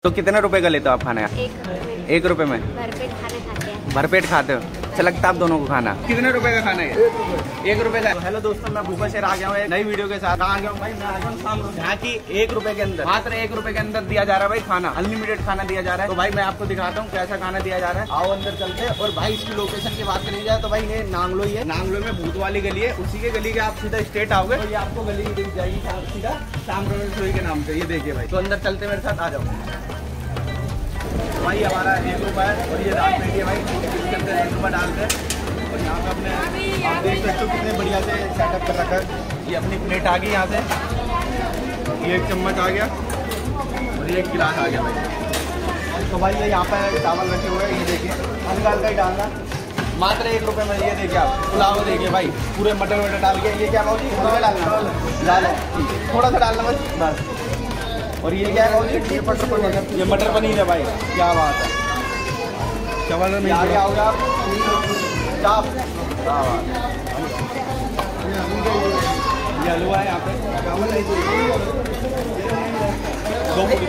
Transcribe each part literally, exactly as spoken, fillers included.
तो कितने रुपए का लेते हो आप खाना? एक एक रुपए में भरपेट खाने खाते हैं। भरपेट खाते हो? अच्छा लगता है आप दोनों को खाना? कितने रुपए का खाना है? एक रुपए का। हेलो दोस्तों, मैं भूपा शेर आ गया हूँ नई वीडियो के साथ। आ गया हूँ भाई, मैं आ गया हूँ शाम यहाँ की एक रुपए के अंदर, मात्र एक रुपए के अंदर दिया जा रहा है भाई खाना, अनलिमिटेड खाना दिया जा रहा है। तो भाई मैं आपको दिखाता हूँ कैसा खाना दिया जा रहा है। आओ अंदर चलते हैं। और भाई इसकी लोकेशन की बात करी जाए तो भाई ये नांगलो ही है। नांगलो में भूत वाली गली है, उसी के गली के आप सीधा स्ट्रेट आओगे तो ये आपको गली दिख जाएगी सीधा शाम रसोई के नाम से। ये देखिए भाई, तो अंदर चलते मेरे साथ, आ जाओ भाई। हमारा एक रुपया है और ये दाल पेटी है भाई, इसके अंदर एक रुपया डालते हैं। और यहाँ पे अपने आप देख सकते हो कितने बढ़िया से सेटअप कर रखा है। ये अपनी प्लेट आ गई यहाँ से, ये एक चम्मच आ गया और ये एक गिलास आ गया भाई। तो भाई ये यहाँ पे चावल रखे हुए हैं, ये देखिए हल्का हल्का ही डालना, मात्र एक रुपये में। ये देखिए आप पुलाव देखिए भाई, पूरे मटर वटर डाल के। ये क्या भाई थोड़ा डालना, डालो थोड़ा सा डालना बस बस। और ये क्या है भाई? ये मटर पनीर, ये मटर पनीर है भाई, क्या बात है। चावल में आ गया होगा चाप, क्या बात है। ये हलवा है यहाँ पे, दो पूरी।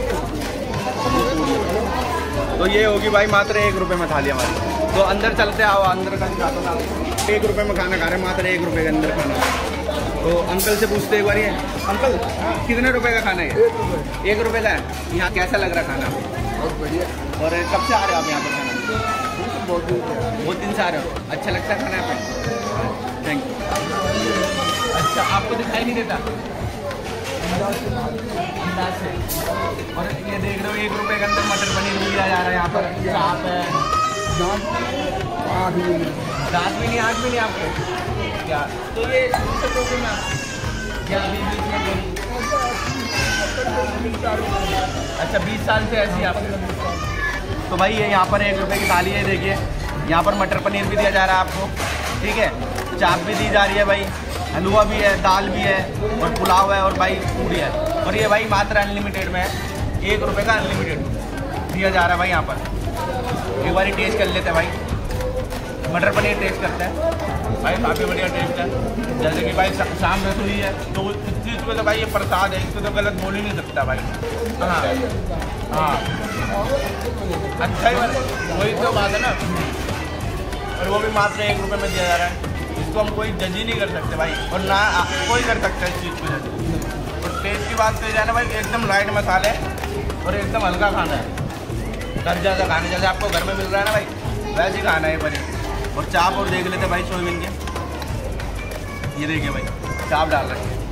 तो ये होगी भाई मात्र एक रुपए में थाली हमारी। तो अंदर चलते आओ, अंदर का दिखाता हूँ ना। एक रुपए में खाना खा रहे हैं, मात्र एक रुपए के अंदर खाना। तो अंकल से पूछते एक बार, ये अंकल कितने रुपए का खाना है? एक रुपए का है। यहाँ कैसा लग रहा है खाना? बहुत बढ़िया। और कब से आ रहे हो आप यहाँ पर खाना? बहुत दिन बहुत दिन से आ रहे हो। अच्छा लगता है खाना यहाँ पे? Thank you. अच्छा, आपको दिखाई नहीं देता अंदाज से? और ये देख रहे हो एक रुपए के अंदर मटर पनीर भी दिया जा रहा है यहाँ पर। चाप है, दांत भी नहीं, आँख भी नहीं आपके क्या? तो ये क्या अभी बीच में? अच्छा, बीस साल से ऐसी आप। तो भाई ये यहाँ पर एक रुपए की थाली है, देखिए यहाँ पर मटर पनीर भी दिया जा रहा है आपको, ठीक है। चाप भी दी जा रही है भाई, हलवा भी है, दाल भी है और पुलाव है और भाई पूरी है। और ये भाई मात्र अनलिमिटेड में है, एक रुपए का अनलिमिटेड दिया जा रहा है भाई यहाँ पर। एक बार टेस्ट कर लेते हैं भाई, मटर पनीर टेस्ट करते हैं भाई, काफ़ी बढ़िया टेस्ट है। जैसे कि भाई शाम रसोई है तो इस चीज़ को तो भाई ये प्रसाद है, इसको तो गलत बोल ही नहीं सकता भाई। हाँ हाँ, अच्छा ही वही तो बात है ना। और वो भी मात्र एक रुपये में दिया जा रहा है, इसको हम कोई जज ही नहीं कर सकते भाई, और ना कोई कर सकता है इस चीज़ को जज। और टेस्ट की बात करी जाए ना भाई, एकदम लाइट मसाले और एकदम हल्का खाना है। घर जैसा खाने जैसे आपको घर में मिल रहा है ना भाई, वैसे ही खाना है पनीर। और चाप और देख लेते भाई सोयाबीन के, ये देखिए भाई चाप डाल रहे हैं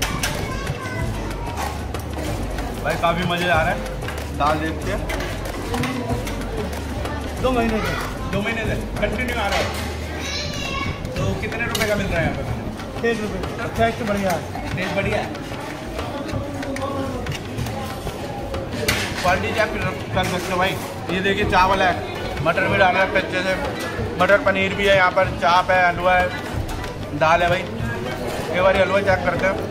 भाई, काफ़ी मज़े आ रहा है। दाल देखते हैं, दो महीने से दो महीने से कंटिन्यू आ रहा है। तो कितने रुपए का मिल रहा है यहाँ पे? छः रुपये। टेस्ट बढ़िया है, टेस्ट बढ़िया है। क्वालिटी चेक कर सकते हो भाई। ये देखिए चावल है, मटर भी डाल रहा है कच्चे से, मटर पनीर भी है यहाँ पर, चाप है, हलवा है, दाल है भाई। एक बार हलवा चेक करते हैं,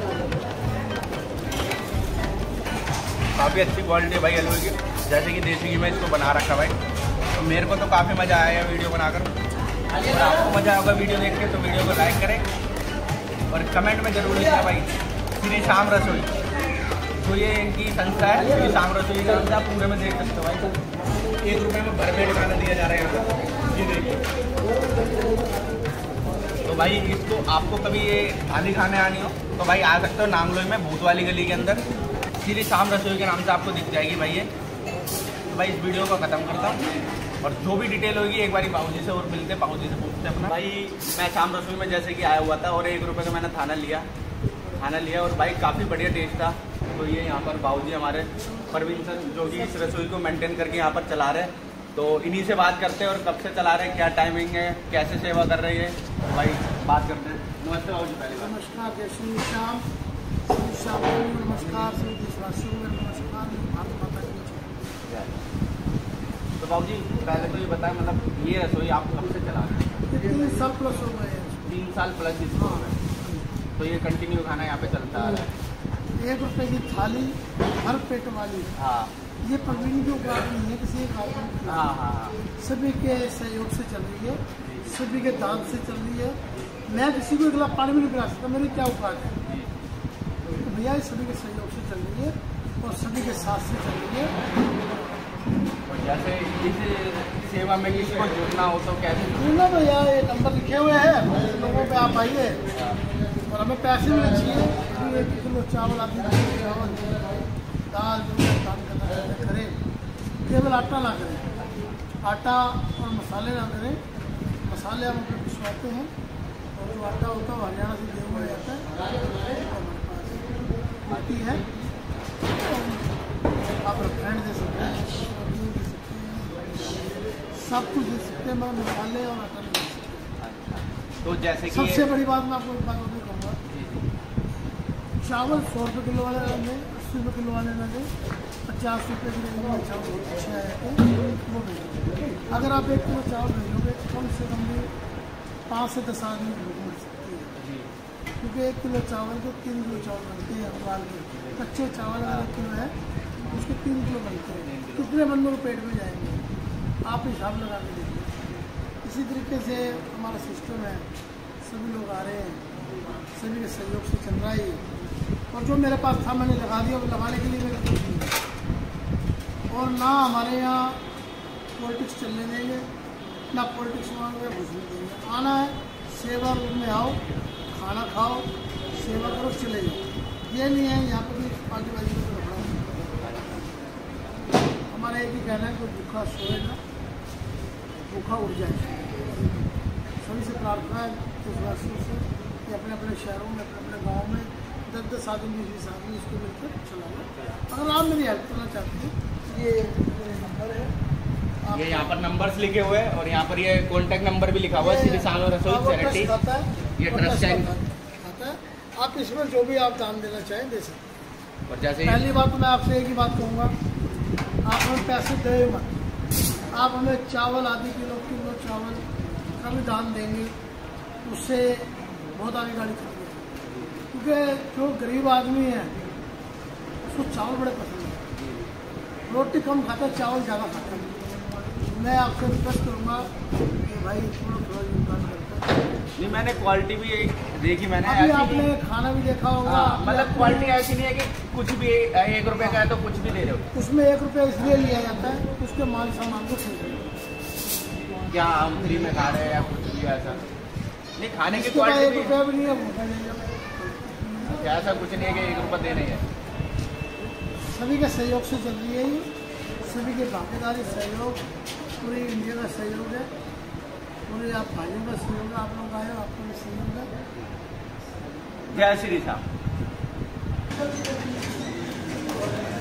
काफ़ी अच्छी क्वालिटी है भाई हलवे की, जैसे कि देसी घी में इसको बना रखा भाई। तो मेरे को तो काफ़ी मज़ा आया है वीडियो बनाकर, और आपको मज़ा होगा वीडियो देख के तो वीडियो को लाइक करें और कमेंट में ज़रूर लिखना भाई श्री शाम रसोई। तो ये इनकी संस्था है श्री शाम रसोई का, आप पूरे में देख सकते हो भाई। एक रुपये में भरपेट खाना दिया जा रहा है यहाँ पर, ये देखिए। तो भाई इसको आपको कभी ये थाली खाने आनी हो तो भाई आ सकते हो नांगलोई में भूत वाली गली के अंदर, श्री शाम रसोई के नाम से आपको दिख जाएगी भाई ये। तो भाई इस वीडियो को ख़त्म करता हूँ, और जो भी डिटेल होगी एक बार बाबूजी से और मिलते, बाबूजी से पूछते अपना। भाई मैं शाम रसोई में जैसे कि आया हुआ था और एक रुपये का मैंने खाना लिया खाना लिया और भाई काफ़ी बढ़िया टेस्ट था। तो ये यहाँ पर बाबूजी हमारे परवीन सर, जो कि इस रसोई को मेंटेन करके यहाँ पर चला रहे हैं, तो इन्हीं से बात करते हैं और कब से चला रहे हैं, क्या टाइमिंग है, कैसे सेवा कर रही है, तो भाई बात करते हैं। नमस्ते बाबूजी। पहले बार नमस्कार, जय श्री श्याम, श्याम नमस्कार, देशवासियों में नमस्कार, भारत माता की। तो बाबूजी पहले तो ये बताएं, मतलब ये रसोई आप कब से चला रहे हैं? तीन साल प्लस हो गए। तीन साल प्लस इसको हो गए। तो ये कंटिन्यू खाना यहाँ पे चलता आ रहा है। एक रुपये की थाली हर पेट वाली। हाँ, ये प्रवीण की उपलब्धि है, किसी एक आदमी की। हाँ हाँ, सभी के सहयोग से चल रही है, सभी के दान से चल रही है। मैं किसी को एक गिलास पानी भी नहीं पिला सकता, मेरी क्या औकात है। तो भैया ये सभी के सहयोग से चल रही है और सभी के साथ से चल रही है। इस सेवा में किसको जुड़ना हो तो कैसे? जुड़ना तो यार ये नंबर लिखे हुए हैं, लोगों पे आप आइए और हमें पैसे भी चाहिए। एक किलो चावल आदमी चावल दाल जो काम करना करें, केवल आटा ना करें, आटा और मसाले ना करें। मसाले हम अपने पिसवाते हैं और जो आटा होता है वो हरियाणा से गेहूँ में जाता है। हमारे पास आटी है, आप रिफाइंड दे सकते हैं, दे सकते हैं, सब कुछ दे सकते हैं, मगर मसाले और आटा नहीं दे सकते। तो जैसे कि सबसे बड़ी बात मैं आपको एक बात और भी कहूँगा, चावल सौ रुपये किलो वाले ना दें, अस्सी रुपये किलो वाले ना दें, पचास रुपये की रेंज में चावल बहुत अच्छा है तो वो भेजोगे। अगर आप एक किलो चावल भेजोगे तो कम से कम भी पाँच से दस आदमी भूख मिल सकती है, क्योंकि एक किलो चावल के तीन किलो चावल बनते हैं। उबाल के कच्चे चावल अगर एक किलो है उसके तीन किलो बनते हैं, कितने बंदों को पेट में जाएंगे आप हिसाब लगा के देखिए। इसी तरीके से हमारा सिस्टम है, सभी लोग आ रहे हैं, सभी के सहयोग से चल रहा है। और जो मेरे पास था मैंने लगा दिया, वो लगाने के लिए मेरे कुछ नहीं है। और ना हमारे यहाँ पॉलिटिक्स चलने देंगे, ना पॉलिटिक्स मांगे घुसने देंगे। आना है सेवा रूप में आओ, खाना खाओ, सेवा करो, चले जाओ। ये नहीं है यहाँ पर भी पार्टी बाजी में रखना। हमारा एक ही कहना है, कोई भूखा सोए ना, भूखा उठ जाए। सभी से प्रार्थना है देशवासियों से कि अपने अपने शहरों में, अपने अपने गाँव में दस दस आदमी बीस आदमी इसको मिलकर चलाना। अगर आप मेरी हेल्प करना चाहते हैं, ये मेरे नंबर है, ये यहाँ पर नंबर्स लिखे हुए हैं और यहाँ पर ये कॉन्टैक्ट नंबर भी लिखा हुआ है, श्री सानू रसोई चैरिटी। ये ट्रस्ट है, आता है। आप इसमें जो भी आप दान देना चाहें दे सकते हैं। और जैसे पहली बात तो मैं आपसे एक ही बात कहूँगा, आप हमें पैसे दे मत, आप हमें चावल आधी किलो किलो चावल का भी दान देंगे, उससे बहुत आगे गाड़ी चलेगी। क्योंकि जो गरीब आदमी है उसको चावल बड़े पसंद है, रोटी कम खाता है, चावल ज़्यादा खाता है। मैं आपसे रिक्वेस्ट करूँगा कि भाई थोड़ा थोड़ा योगदान करते हैं। नहीं, मैंने क्वालिटी भी देखी, मैंने अभी आपने खाना भी देखा होगा। मतलब क्वालिटी ऐसी नहीं है कि कुछ भी एक रुपए का है तो कुछ भी दे रहे हो। उसमें एक रुपया इसलिए लिया जाता है उसके माल सामान को खरीदने। क्या हम फ्री में खा रहे हैं या कुछ भी ऐसा नहीं, खाने की एक क्वालिटी रुपया भी नहीं है, भूखा नहीं है। ऐसा कुछ नहीं है कि एक रुपया दे रहे हैं। सभी के सहयोग से चल रही है ये, सभी के भागीदारी सहयोग, पूरी इंडिया का सहयोग है, पूरे आप भाइयों का सहयोग है, आप लोग आए हो आपका भी सहयोग है। जय श्री राम।